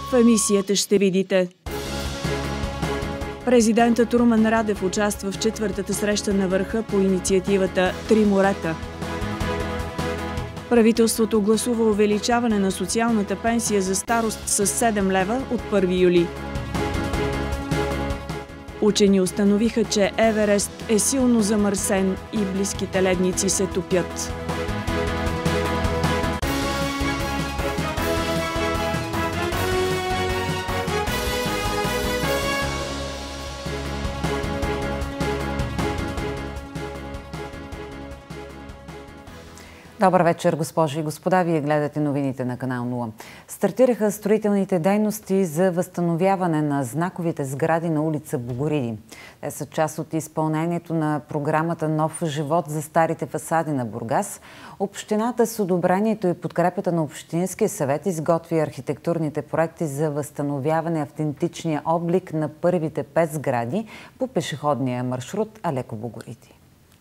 В емисията ще видите: президентът Румен Радев участва в четвъртата среща на върха по инициативата „Три морета“. Правителството гласува увеличаване на социалната пенсия за старост с 7 лева от 1 юли. Учени установиха, че Еверест е силно замърсен и близките ледници се топят. Добър вечер, госпожи и господа. Вие гледате новините на канал 0. Стартираха строителните дейности за възстановяване на знаковите сгради на улица Богориди. Те са част от изпълнението на програмата „Нов живот“ за старите фасади на Бургас. Общината с одобрението и подкрепата на Общинския съвет изготви архитектурните проекти за възстановяване автентичния облик на първите 5 сгради по пешеходния маршрут Алеко Богориди.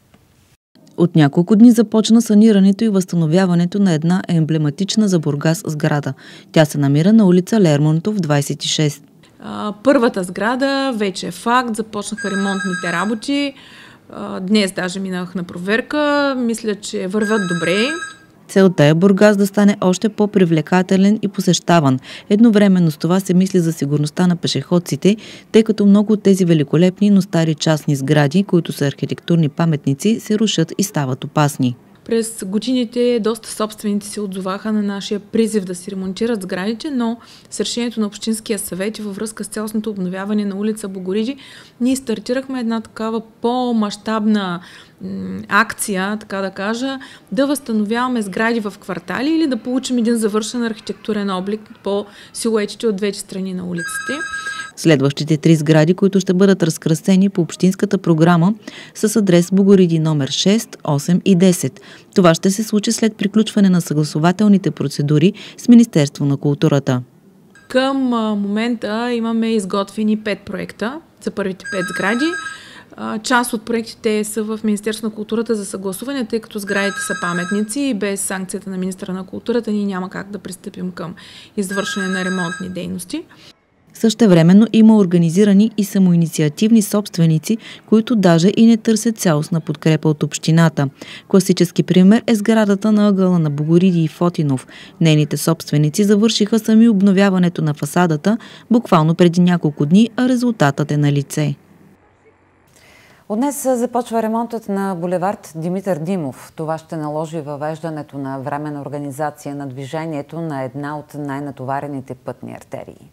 От няколко дни започна санирането и възстановяването на една емблематична за Бургас сграда. Тя се намира на улица Лермонтов, 26. Първата сграда вече е факт, започнаха ремонтните работи. Днес даже минах на проверка. Мисля, че вървят добре. Целта е Бургас да стане още по-привлекателен и посещаван. Едновременно с това се мисли за сигурността на пешеходците, тъй като много от тези великолепни, но стари частни сгради, които са архитектурни паметници, се рушат и стават опасни. През годините доста собственици се отзоваха на нашия призив да си ремонтират сградите, но с решението на Общинския съвет и във връзка с цялостното обновяване на улица Богориди, ние стартирахме една такава по-мащабна акция, така да кажа, да възстановяваме сгради в квартали или да получим един завършен архитектурен облик по силуетите от двете страни на улиците. Следващите 3 сгради, които ще бъдат разкрасени по общинската програма, с адрес Богориди номер 6, 8 и 10. Това ще се случи след приключване на съгласувателните процедури с Министерство на културата. Към момента имаме изготвени 5 проекта за първите 5 сгради. Част от проектите са в Министерство на културата за съгласуване, тъй като сградите са паметници и без санкцията на министъра на културата ние няма как да пристъпим към извършване на ремонтни дейности. Същевременно има организирани и самоинициативни собственици, които даже и не търсят цялостна подкрепа от общината. Класически пример е сградата на ъгъла на Богориди и Фотинов. Нейните собственици завършиха сами обновяването на фасадата буквално преди няколко дни, а резултатът е на лице. От днес започва ремонтът на булевард Димитър Димов. Това ще наложи въвеждането на временна организация на движението на една от най-натоварените пътни артерии.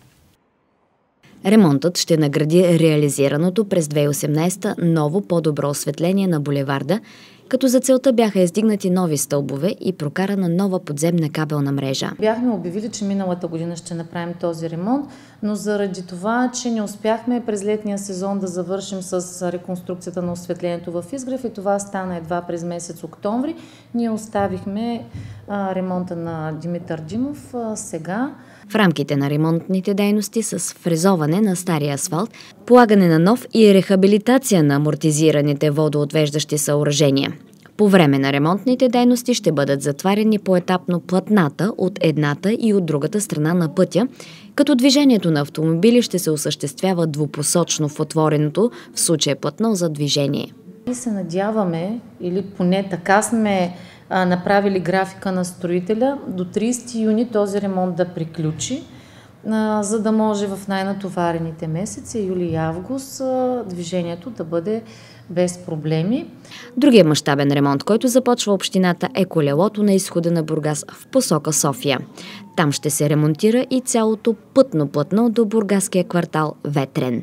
Ремонтът ще награди реализираното през 2018 ново по-добро осветление на булеварда, като за целта бяха издигнати нови стълбове и прокарана нова подземна кабелна мрежа. Бяхме обявили, че миналата година ще направим този ремонт, но заради това, че не успяхме през летния сезон да завършим с реконструкцията на осветлението в Изгрев и това стана едва през месец октомври, ние оставихме ремонта на Димитър Димов сега. В рамките на ремонтните дейности с фрезоване на стария асфалт, полагане на нов и рехабилитация на амортизираните водоотвеждащи съоръжения. По време на ремонтните дейности ще бъдат затваряни поетапно платната от едната и от другата страна на пътя, като движението на автомобили ще се осъществява двупосочно в отвореното, в случая платно за движение. И се надяваме, или поне така сме направили графика на строителя, до 30 юни този ремонт да приключи, за да може в най-натоварените месеци, юли и август, движението да бъде без проблеми. Другия мащабен ремонт, който започва общината, е колелото на изхода на Бургас в посока София. Там ще се ремонтира и цялото пътно платно до бургаския квартал Ветрен.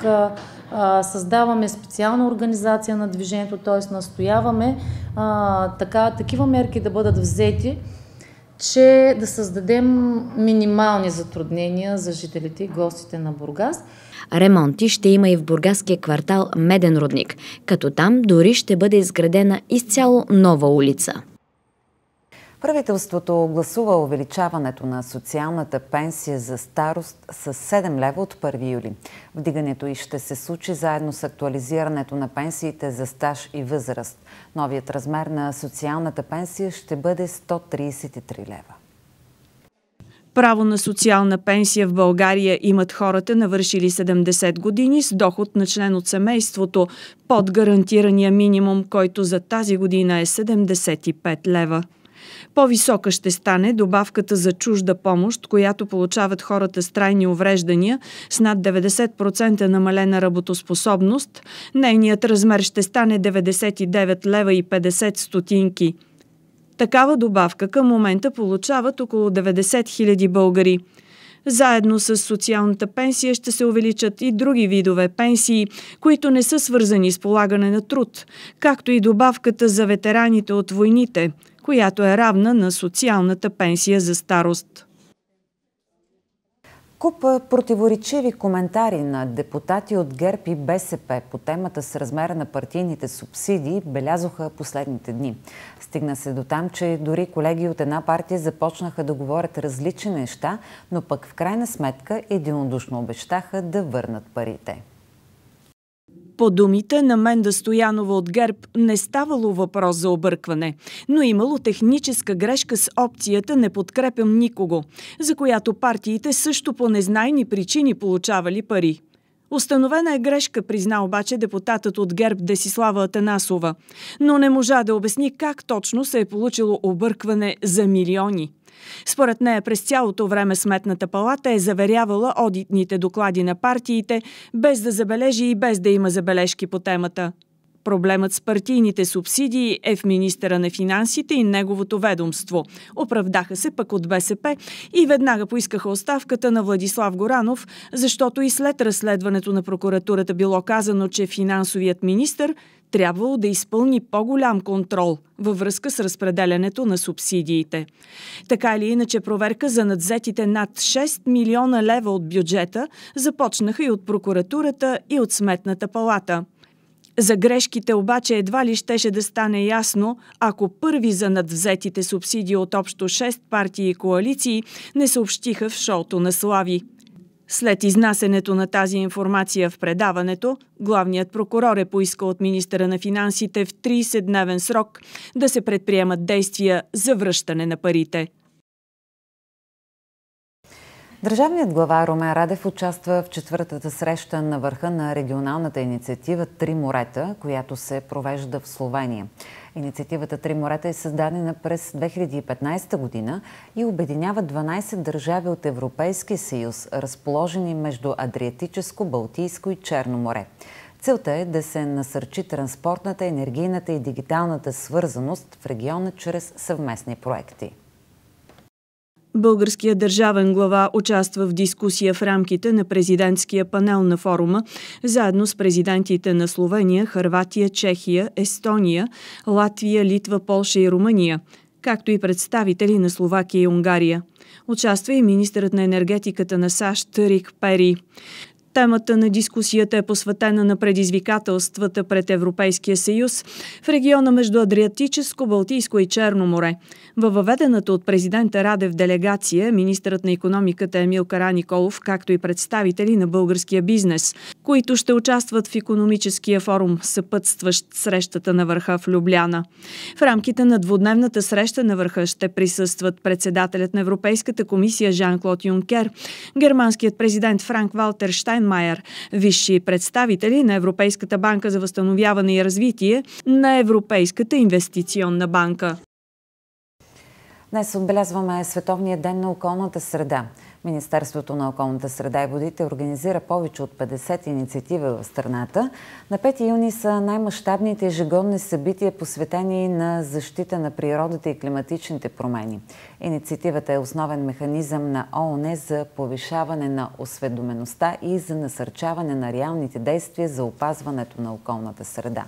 Създаваме специална организация на движението, т.е. настояваме такива мерки да бъдат взети, че да създадем минимални затруднения за жителите и гостите на Бургас. Ремонти ще има и в бургаския квартал Меден рудник, като там дори ще бъде изградена изцяло нова улица. Правителството гласува увеличаването на социалната пенсия за старост с 7 лева от 1 юли. Вдигането й ще се случи заедно с актуализирането на пенсиите за стаж и възраст. Новият размер на социалната пенсия ще бъде 133 лева. Право на социална пенсия в България имат хората, навършили 70 години с доход на член от семейството под гарантирания минимум, който за тази година е 75 лева. По-висока ще стане добавката за чужда помощ, която получават хората с трайни увреждания с над 90% намалена работоспособност. Нейният размер ще стане 99 лева и 50 стотинки. Такава добавка към момента получават около 90 000 българи. Заедно с социалната пенсия ще се увеличат и други видове пенсии, които не са свързани с полагане на труд, както и добавката за ветераните от войните, която е равна на социалната пенсия за старост. Куп противоречиви коментари на депутати от ГЕРБ и БСП по темата с размера на партийните субсидии белязоха последните дни. Стигна се до там, че дори колеги от една партия започнаха да говорят различни неща, но пък в крайна сметка единодушно обещаха да върнат парите. По думите на Менда Стоянова от ГЕРБ не ставало въпрос за объркване, но имало техническа грешка с опцията "не подкрепям никого", за която партиите също по незнайни причини получавали пари. Установена е грешка, призна обаче депутатът от ГЕРБ Десислава Атанасова, но не можа да обясни как точно се е получило объркване за милиони. Според нея през цялото време Сметната палата е заверявала одитните доклади на партиите, без да забележи и без да има забележки по темата. Проблемът с партийните субсидии е в министъра на финансите и неговото ведомство. Оправдаха се пък от БСП и веднага поискаха оставката на Владислав Горанов, защото и след разследването на прокуратурата било казано, че финансовият министър трябвало да изпълни по-голям контрол във връзка с разпределянето на субсидиите. Така или иначе, проверка за надвзетите над 6 милиона лева от бюджета започнаха и от прокуратурата, и от Сметната палата. За грешките обаче едва ли щеше да стане ясно, ако първи за надвзетите субсидии от общо 6 партии и коалиции не съобщиха в шоуто на Слави. След изнасянето на тази информация в предаването, главният прокурор е поискал от министъра на финансите в 30-дневен срок да се предприемат действия за връщане на парите. Държавният глава Румен Радев участва в четвъртата среща на върха на регионалната инициатива "Три морета", която се провежда в Словения. Инициативата "Три морета" е създадена през 2015 година и обединява 12 държави от Европейския съюз, разположени между Адриатическо, Балтийско и Черно море. Целта е да се насърчи транспортната, енергийната и дигиталната свързаност в региона чрез съвместни проекти. Българският държавен глава участва в дискусия в рамките на президентския панел на форума, заедно с президентите на Словения, Хърватия, Чехия, Естония, Латвия, Литва, Полша и Румъния, както и представители на Словакия и Унгария. Участва и министърът на енергетиката на САЩ Рик Пери. Темата на дискусията е посветена на предизвикателствата пред Европейския съюз в региона между Адриатическо, Балтийско и Черно море. Във въведената от президента Радев делегация, министърът на икономиката Емил Караниколов, както и представители на българския бизнес, които ще участват в икономическия форум, съпътстващ срещата на върха в Любляна. В рамките на двудневната среща на върха ще присъстват председателят на Европейската комисия Жан-Клод Юнкер, германският президент Франк Валтер Штайнмайер, висши представители на Европейската банка за възстановяване и развитие, на Европейската инвестиционна банка. Днес отбелязваме Световния ден на околната среда. Министерството на околната среда и водите организира повече от 50 инициативи в страната. На 5 юни са най-мащабните ежегодни събития, посветени на защита на природата и климатичните промени. Инициативата е основен механизъм на ООН за повишаване на осведомеността и за насърчаване на реалните действия за опазването на околната среда.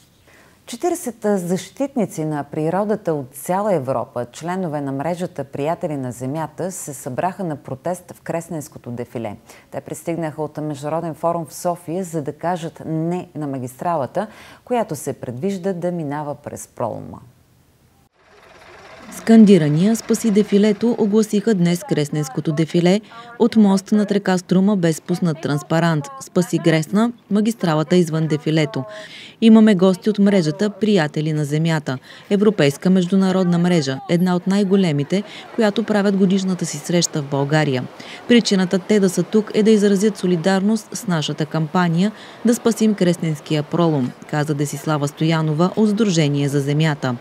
40 защитници на природата от цяла Европа, членове на мрежата "Приятели на Земята", се събраха на протест в Кресненското дефиле. Те пристигнаха от Международен форум в София, за да кажат "не" на магистралата, която се предвижда да минава през пролома. Скандирания "Спаси дефилето" огласиха днес Кресненското дефиле от мост над река Струма без пуснат транспарант "Спаси Кресна", магистралата извън дефилето. Имаме гости от мрежата "Приятели на земята", европейска международна мрежа, една от най-големите, която правят годишната си среща в България. Причината те да са тук е да изразят солидарност с нашата кампания "Да спасим Кресненския пролом", каза Десислава Стоянова от Сдружение за земята.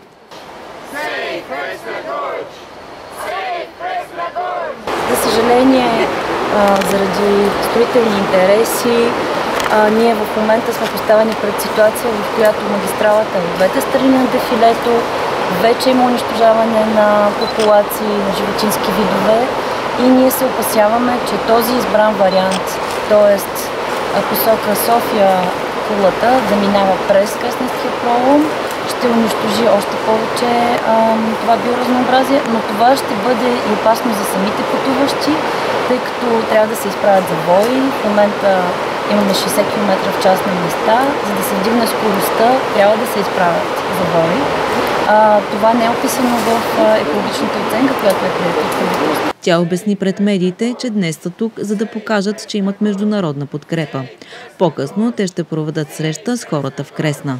За съжаление, заради строителни интереси, ние в момента сме поставени пред ситуация, в която магистралата е от двете страни на дефилето, вече има унищожаване на популации, на животински видове и ние се опасяваме, че този избран вариант, т.е. посока София-Кулата, да минава през Кресненския пролом, ще унищожи още повече това биоразнообразие, но това ще бъде и опасно за самите пътуващи, тъй като трябва да се изправят завои. В момента имаме 60 км в час на места. За да се вдигне скоростта, трябва да се изправят завои. Това не е описано в екологичната оценка, която е приета от правителството. Тя обясни пред медиите, че днес са тук, за да покажат, че имат международна подкрепа. По-късно те ще проведат среща с хората в Кресна.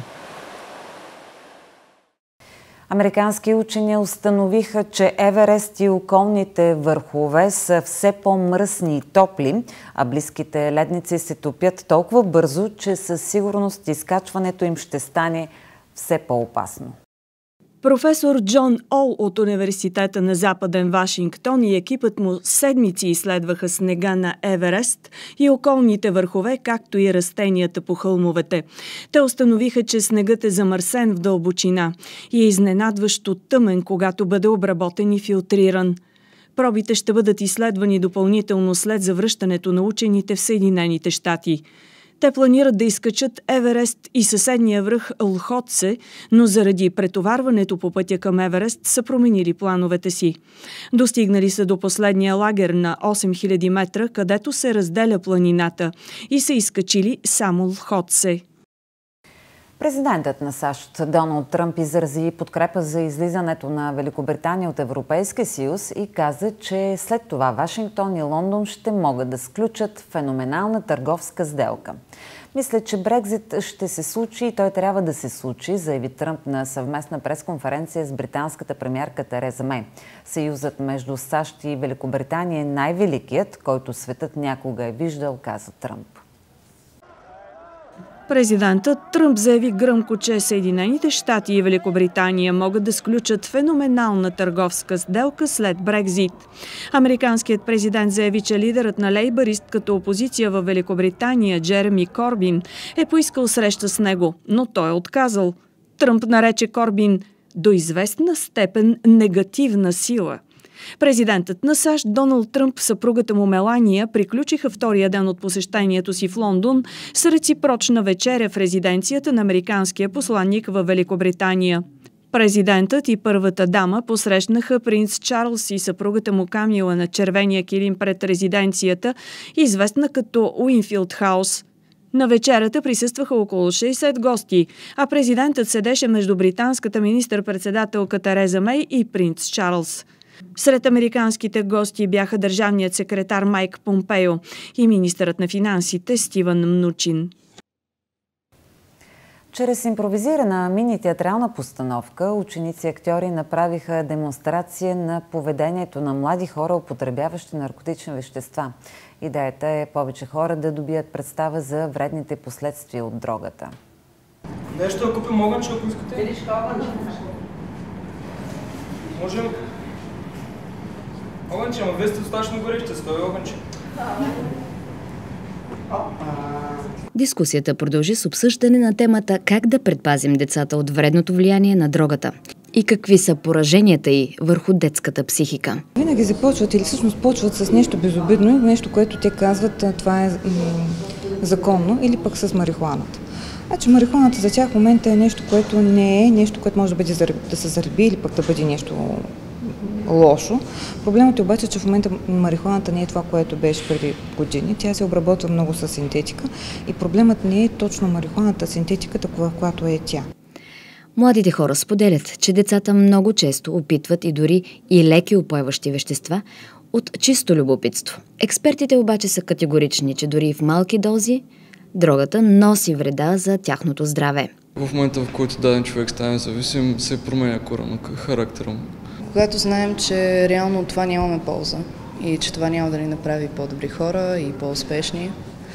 Американски учени установиха, че Еверест и околните върхове са все по-мръсни и топли, а близките ледници се топят толкова бързо, че със сигурност изкачването им ще стане все по-опасно. Професор Джон Ол от Университета на Западен Вашингтон и екипът му седмици изследваха снега на Еверест и околните върхове, както и растенията по хълмовете. Те установиха, че снегът е замърсен в дълбочина и е изненадващо тъмен, когато бъде обработен и филтриран. Пробите ще бъдат изследвани допълнително след завръщането на учените в Съединените щати. Те планират да изкачат Еверест и съседния връх Лхотсе, но заради претоварването по пътя към Еверест са променили плановете си. Достигнали са до последния лагер на 8000 метра, където се разделя планината, и са изкачили само Лхотсе. Президентът на САЩ Доналд Тръмп изрази подкрепа за излизането на Великобритания от Европейския съюз и каза, че след това Вашингтон и Лондон ще могат да сключат феноменална търговска сделка. Мисля, че Брекзит ще се случи и той трябва да се случи, заяви Тръмп на съвместна пресконференция с британската премиерка Тереза Мей. Съюзът между САЩ и Великобритания е най-великият, който светът някога е виждал, каза Тръмп. Президентът Тръмп заяви гръмко, че Съединените щати и Великобритания могат да сключат феноменална търговска сделка след Брекзит. Американският президент заяви, че лидерът на лейбъристката опозиция в Великобритания Джереми Корбин е поискал среща с него, но той е отказал. Тръмп нарече Корбин до известна степен негативна сила. Президентът на САЩ Доналд Тръмп, съпругата му Мелания, приключиха втория ден от посещението си в Лондон с реципрочна вечеря в резиденцията на американския посланник в Великобритания. Президентът и първата дама посрещнаха принц Чарлз и съпругата му Камила на червения килим пред резиденцията, известна като Уинфилд Хаус. На вечерята присъстваха около 60 гости, а президентът седеше между британската министър-председателка Тереза Мей и принц Чарлз. Сред американските гости бяха държавният секретар Майк Помпео и министърът на финансите Стивън Мнучин. Чрез импровизирана мини-театрална постановка ученици и актьори направиха демонстрация на поведението на млади хора, употребяващи наркотични вещества. Идеята е повече хора да добият представа за вредните последствия от дрогата. Нещо да купим огънче, ако искате? Видиш огънче. Можем... Огънче, ама вие сте достатъчно горещи, стои огънче. Дискусията продължи с обсъждане на темата как да предпазим децата от вредното влияние на дрогата и какви са пораженията й върху детската психика. Винаги започват или всъщност почват с нещо безобидно, нещо, което те казват това е законно, или пък с марихуаната. Значи марихуаната за тях в момента е нещо, което не е нещо, което може да се зареби или пък да бъде нещо лошо. Проблемът е обаче, че в момента марихуаната не е това, което беше преди години. Тя се обработва много с синтетика и проблемът не е точно марихуаната, синтетиката, която е тя. Младите хора споделят, че децата много често опитват и дори и леки упойващи вещества от чисто любопитство. Експертите обаче са категорични, че дори в малки дози дрогата носи вреда за тяхното здраве. В момента, в който даден човек стане зависим, се променя коренно характера му. Когато знаем, че реално от това нямаме полза и че това няма да ни направи по-добри хора и по-успешни,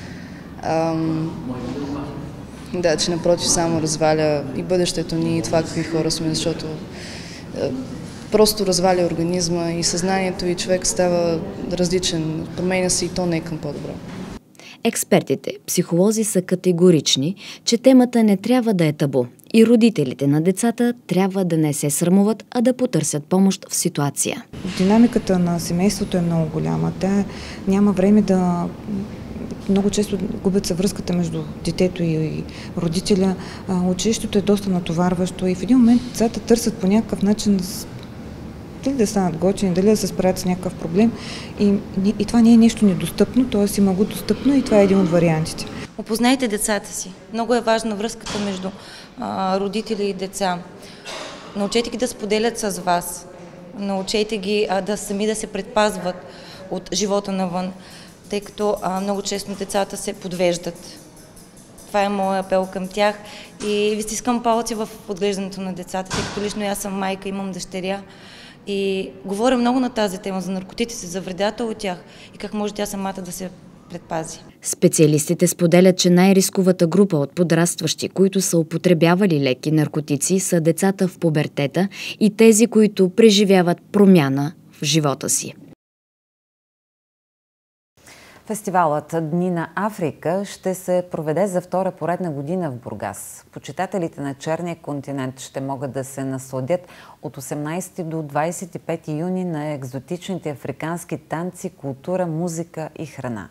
да, че напротив само разваля и бъдещето ни и това какви хора сме, защото просто разваля организма и съзнанието и човек става различен, променя се и то не към по-добро. Експертите, психолози са категорични, че темата не трябва да е табу и родителите на децата трябва да не се срамуват, а да потърсят помощ в ситуация. Динамиката на семейството е много голяма. Тя няма време да... Много често губят се връзката между детето и родителя. Училището е доста натоварващо и в един момент децата търсят по някакъв начин дали да станат готини, дали да се справят с някакъв проблем. И това не е нещо недостъпно, т.е. има го достъпно и това е един от вариантите. Опознайте децата си. Много е важна връзката между родители и деца. Научете ги да споделят с вас. Научете ги сами да се предпазват от живота навън, тъй като много често децата се подвеждат. Това е моят апел към тях и ви стискам палци в отглеждането на децата, тъй като лично аз съм майка, имам дъщеря и говоря много на тази тема за наркотиците, за вредата от тях и как може тя самата да се предпази. Специалистите споделят, че най-рисковата група от подрастващи, които са употребявали леки наркотици, са децата в пубертета и тези, които преживяват промяна в живота си. Фестивалът Дни на Африка ще се проведе за втора поредна година в Бургас. Почитателите на Черния континент ще могат да се насладят от 18 до 25 юни на екзотичните африкански танци, култура, музика и храна.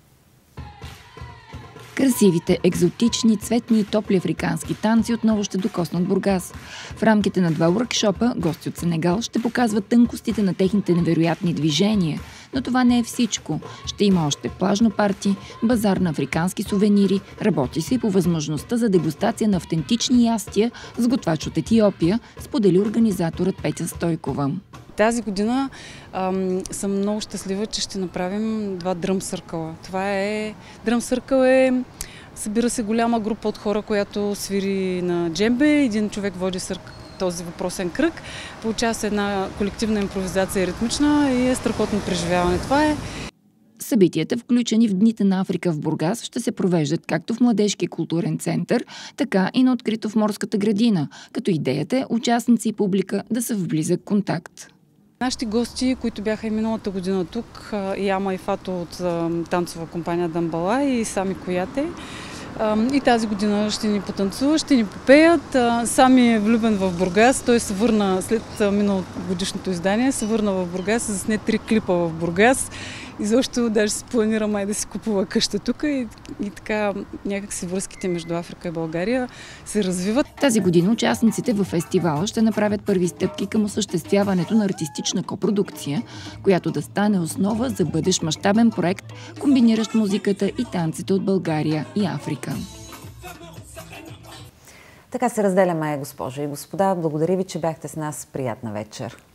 Красивите, екзотични, цветни и топли африкански танци отново ще докоснат Бургас. В рамките на 2 уркшопа гости от Сенегал ще показват тънкостите на техните невероятни движения. Но това не е всичко. Ще има още плажно парти, базар на африкански сувенири, работи се и по възможността за дегустация на автентични ястия с готвач от Етиопия, сподели организаторът Петя Стойкова. Тази година съм много щастлива, че ще направим 2 дръм съркъла. Дръм съркъл събира се голяма група от хора, която свири на джембе, един човек води този въпросен кръг, получава се една колективна импровизация ритмична и е страхотно преживяване. Събитията, включени в Дните на Африка в Бургас, ще се провеждат както в Младежкия културен център, така и на открито в Морската градина, като идеята е участници и публика да са в близък контакт. Нашите гости, които бяха и миналата година тук, Яма и Фато от танцова компания Дамбала и Сами Кояте, и тази година ще ни потанцува, ще ни попеят. Сами е влюбен в Бургас, той се върна след миналогодишното издание, се върна в Бургас, засне 3 клипа в Бургас. Изобщо даже се планира май да си купува къща тук и така някакси връзките между Африка и България се развиват. Тази година участниците във фестивала ще направят първи стъпки към осъществяването на артистична копродукция, която да стане основа за бъдещ мащабен проект, комбиниращ музиката и танците от България и Африка. Така се разделяме, госпожи и господа. Благодаря ви, че бяхте с нас. Приятна вечер.